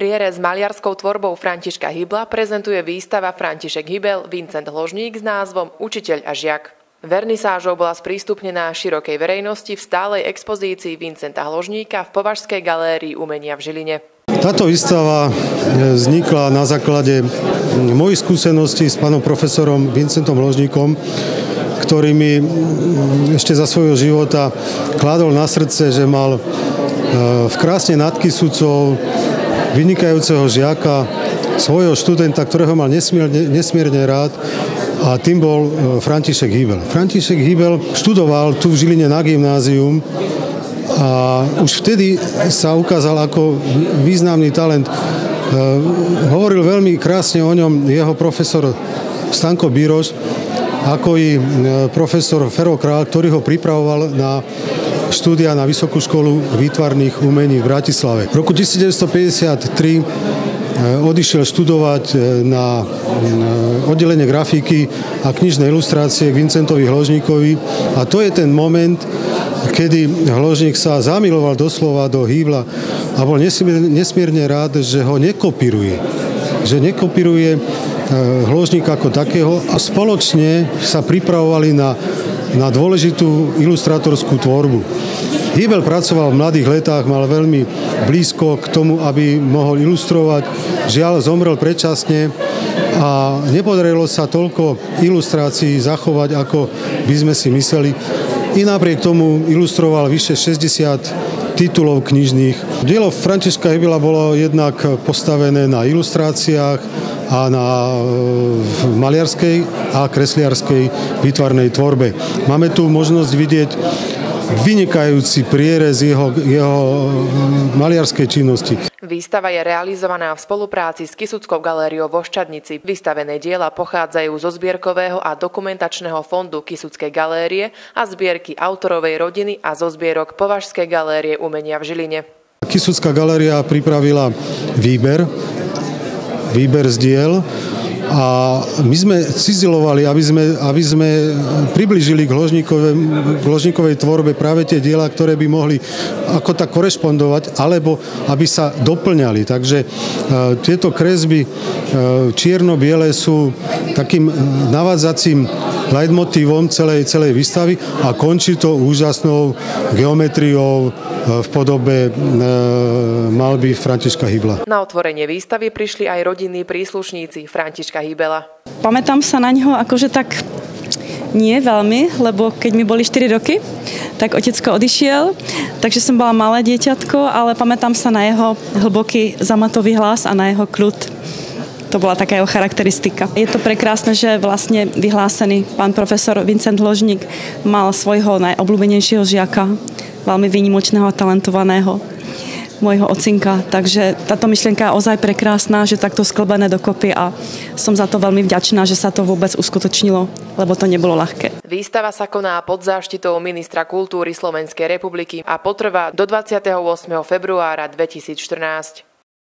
prierez s maliarskou tvorbou Františka Hybla prezentuje výstava František Hybel, Vincent Hložník s názvom Učiteľ a žiak. Vernisážou bola sprístupnená širokej verejnosti v stálej expozícii Vincenta Hložníka v Považskej galérii umenia v Žiline. Táto výstava vznikla na základe mojich skúseností s pánom profesorom Vincentom Hložníkom, ktorý mi ešte za svojho života kládol na srdce, že mal v krásne nad Kysucou vynikajúceho žiaka, svojho študenta, ktorého mal nesmierne rád, a tým bol František Hybel. František Hybel študoval tu v Žiline na gymnázium a už vtedy sa ukázal ako významný talent. Hovoril veľmi krásne o ňom jeho profesor Stanko Bíroš, ako i profesor Fero Král, ktorý ho pripravoval na štúdia na Vysokú školu výtvarných umení v Bratislave. V roku 1953 odišiel študovať na oddelenie grafiky a knižnej ilustrácie k Vincentovi Hložníkovi a to je ten moment, kedy Hložník sa zamiloval doslova do Hybla a bol nesmierne rád, že ho nekopíruje. Že nekopíruje Hložníka ako takého a spoločne sa pripravovali na dôležitú ilustrátorskú tvorbu. Hybel pracoval v mladých letách, mal veľmi blízko k tomu, aby mohol ilustrovať. Žiaľ, zomrel predčasne a nepodarilo sa toľko ilustrácií zachovať, ako by sme si mysleli. I napriek tomu ilustroval vyše 60 titulov knižných. Dielo Františka Hybela bolo jednak postavené na ilustráciách a na maliarskej a kresliarskej výtvarnej tvorbe. Máme tu možnosť vidieť vynikajúci prierez jeho maliarskej činnosti. Výstava je realizovaná v spolupráci s Kysuckou galériou vo Ščadnici. Vystavené diela pochádzajú zo zbierkového a dokumentačného fondu Kysuckej galérie a zbierky autorovej rodiny a zo zbierok Považskej galérie umenia v Žiline. Kysucká galéria pripravila výber z diel a my sme cizelovali, aby sme priblížili k Hložníkovej tvorbe práve tie diela, ktoré by mohli ako tak korešpondovať, alebo aby sa doplňali. Takže tieto kresby čierno-biele sú takým navádzacím leitmotívom celej výstavy a končí to úžasnou geometriou v podobe malby Františka Hybla. Na otvorenie výstavy prišli aj rodinní príslušníci Františka Hybela. Pamätám sa na ňo akože tak nie veľmi, lebo keď mi boli 4 roky, tak otecko odišiel, takže som bola malé dieťatko, ale pamätám sa na jeho hlboký zamatový hlas a na jeho kľud. To bola taká jeho charakteristika. Je to prekrásne, že vlastne vyhlásený pán profesor Vincent Hložník mal svojho najobľúbenejšieho žiaka, veľmi výnimočného a talentovaného, môjho ocinka. Takže táto myšlienka je ozaj prekrásna, že takto sklbené dokopy a som za to veľmi vďačná, že sa to vôbec uskutočnilo, lebo to nebolo ľahké. Výstava sa koná pod záštitou ministra kultúry Slovenskej republiky a potrvá do 28. februára 2014.